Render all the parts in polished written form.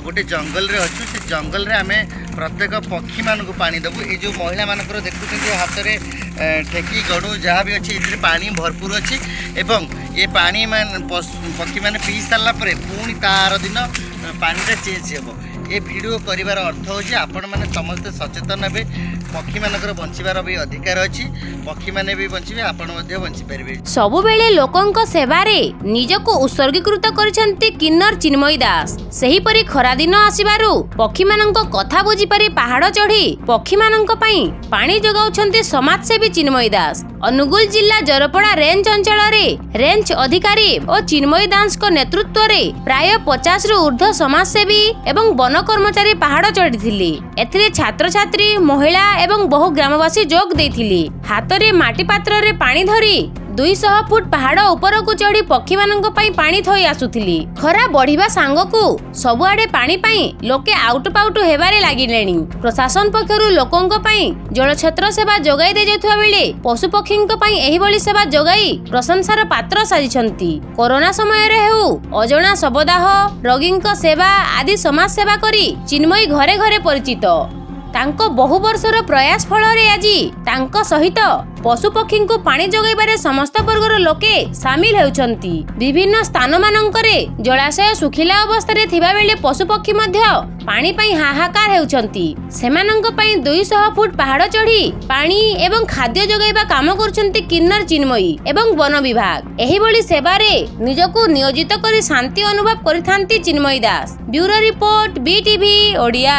गोटे जंगल रे अच्छु से जंगल रे आमे प्रत्येक पक्षी मान को पानी देबू। ये जो महिला मानकर देखुଛନ୍ତି हाथ रे ठेकी गड़ू जहाँ भी अच्छी इधर पानी भरपूर अच्छी एवं ये पानी मान पक्षी मैंने पी सारा पुणी तार दिन पानीटा चेंज हे। ये वीडियो कर अर्थ हूँ आपण मैंने समस्ते सचेतन हे। पक्षी मानकर बंचार भी अधिकार अच्छी पक्षी मैंने भी बचे आपण बंची पारे। सबु बेले लोकंक सेवारे निजको उत्सर्गीकृत करिसेंती किन्नर चिन्मयी दास। सही परी खरा दिन आसीबारु पक्षी मानक कथा बुझी पारि पहाड़ चढ़ी पक्षी मानक पई पानी जगाउछंती समाजसेवी चिन्मयी दास। अनुगुल जिला जरपड़ा रेंज अंचल रेंज अधिकारी और चिन्मयी दास को नेतृत्व रे प्राय 50 रु ऊर्ध्व समाजसेवी एवं वन कर्मचारी पहाड़ चढ़ी। एथिरे छात्र छात्री महिला एवं बहु ग्रामवासी जोग देथिली। हाथ रे माटी पात्र रे पानी धरी 200 फुट पहाड़ ऊपर को चढ़ी पक्षी मानक पई पानी थई आसुथिली। खरा बढ़िबा सांगकु सबुआडे पानी पई लोके आउट पाउट हेबारे लागिलेनी। प्रशासन पक्षरु लोकंक पई जलछत्र सेवा जोगाई दे जाथुवा बेले पशु पक्षींक पई एही बळी सेवा जोगाई प्रशंसार पात्र साजिछंती। कोरोना समय रे हेउ अजणा शबदाह रोगींक सेवा आदि समाज सेवा करी चिन्मयी घरे घरे परिचित। तांको बहु वर्षर प्रयास फल रे आजी तांको सहित पशु पक्षी को पानी जोगाइबारे समस्त वर्गर लोके सामिल हेउछंती। विभिन्न स्थान मानंकरे जलाशय सुखिला अवस्था रे थिबा बेले पशु पक्षी मध्य पानी पई हाहाकार हेउछंती। सेमानंक पई 200 फुट पहाड़ चढ़ी पानी एवं खाद्य जोगाइबा काम करूछंती किन्नर चिन्मयी एवं वन विभाग। एही बळी सेवारे निजको नियोजित करी शांति अनुभव करिथांती Chinmayee Das. Bureau report BTV Odia.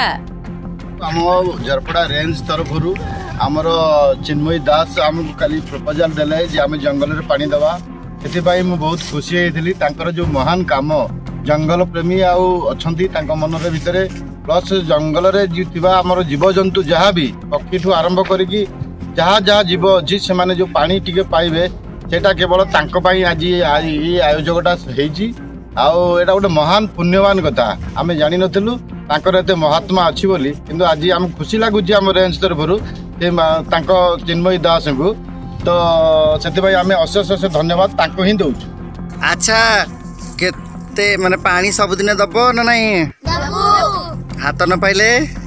आम जरपड़ा रेंज तरफ आमर चिन्मयी दास आमको काली प्रपोजाल देले जे आम जंगल रे पानी दवा। एथिपाई मु बहुत खुशी हेइथिली। तांकर जो महान काम जंगल प्रेमी आउ अछंती तांको मन रे भितरे प्लस जंगल रे जीवा आमर जीव जंतु जहाँ भी पक्षी ठू आरंभ करिकी जहाँ जहाँ जीव अच्छी से माने जो पानी टिके पाइबे सेटा केवल तांको पाई आज ये आयोजकटा हेइची। आउ एटा गोटे महान पुण्यवान कथा आमे जानि नथिलु तांकर एते महात्मा अछि बोली। किंतु आज आम खुशी लागुची आम रेंज तरफरु तांको चिन्मयी दास को। तो सेति आमे अशेष अशेष धन्यवाद तांको ही दउछु। अच्छा केते माने पानी सब दिन दबो ना नहीं? दबो। हाथ न पाइले